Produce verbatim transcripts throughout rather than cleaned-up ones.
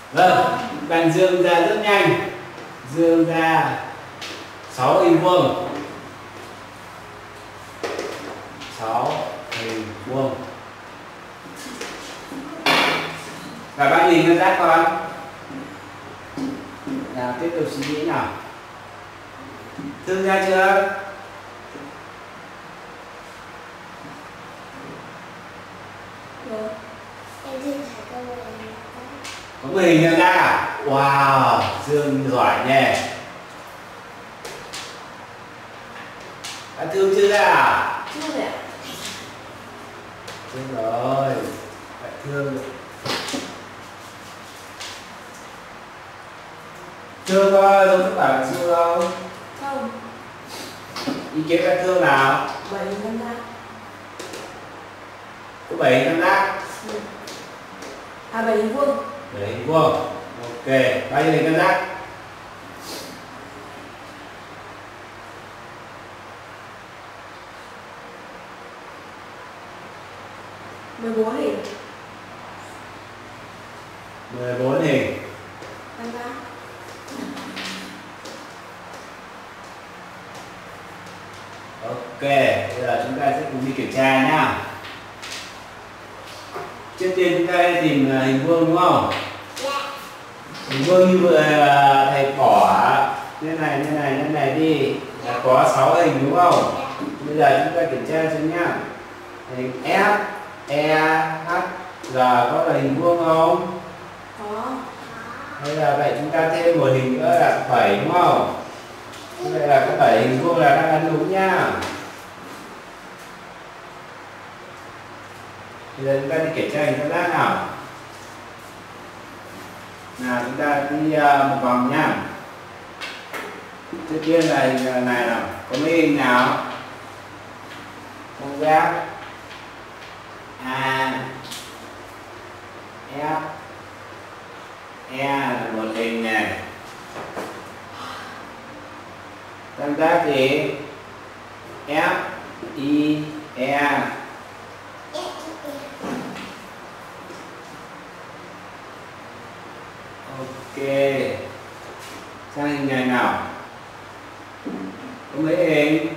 Vâng, bạn dương ra rất nhanh. Dương ra sáu hình vuông. sáu hình vuông. Và bạn nhìn con giác con. Nào tiếp tục suy nghĩ nào. Thương ra chưa? Rồi. Có mười hình tam giác à? Wow, Dương giỏi nhỉ. Bạn Thương chưa ra à? Chưa rồi ạ. Thương rồi. Bạn Thương. Thương có giống các bạn chưa không? Không. Ý kiến bạn Thương nào? Bảy hình tam giác. Có bảy hình tam giác. Ừ. À bảy hình vuông. bảy hình vuông. Ok, bao nhiêu hình tam giác? mười bốn hình. mười bốn hình tam giác. Ok, bây giờ chúng ta sẽ cùng đi kiểm tra nhá. Trước tiên chúng ta sẽ tìm hình vuông đúng không? Hình vuông như vừa thầy bỏ như này như này như này đi là có sáu hình đúng không? Bây giờ chúng ta kiểm tra xem nhá. Hình F, E, H, G có là hình vuông không? Có. Bây giờ vậy chúng ta thêm một hình nữa là bảy đúng không? Như vậy là cái bảy hình vuông là đáp án đúng nhá. Bây giờ chúng ta đi kiểm tra hình tam giác nào. Nào chúng ta đi uh, một vòng nhá. Trước tiên là hình này nào. Có mấy hình nào? Tam giác A, F, E là một hình này. Tam giác gì? F, I, E. Ok. Sang hình này nào. Có mấy hình?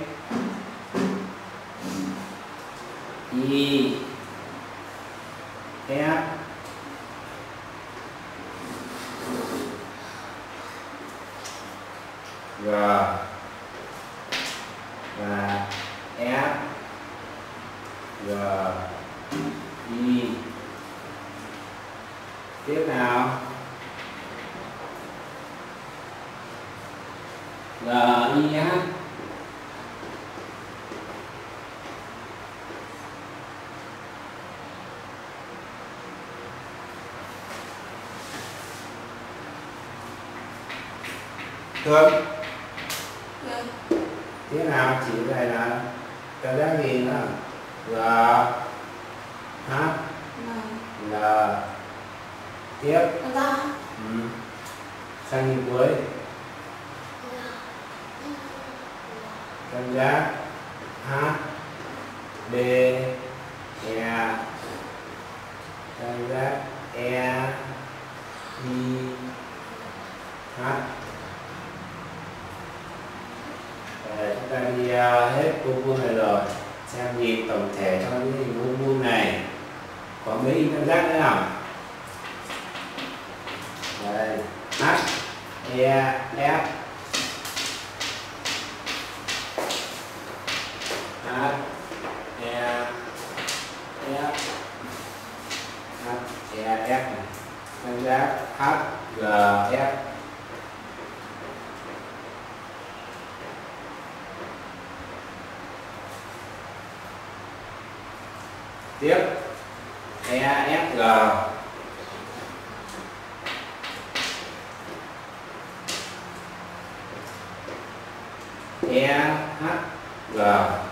I, F, G và F, G, I. Tiếp nào. G, I, H. Thương. Rồi. Tiếp nào, chỉ này là tam giác gì nữa? G, H, L. Tiếp. Tam giác. Ừ. Sang hình cuối. Tam giác H, B, E. Tam giác E, I, H. Để chúng ta đi uh, hết cô vuông này rồi. Xem nhìn tổng thể cho những hình vuông vuông này có mấy hình tam giác nữa nào. Đây, H, E, F, H, E, F, H, E, F này. Tam giác H, G, F. Tiếp E, F, G. E, H, G.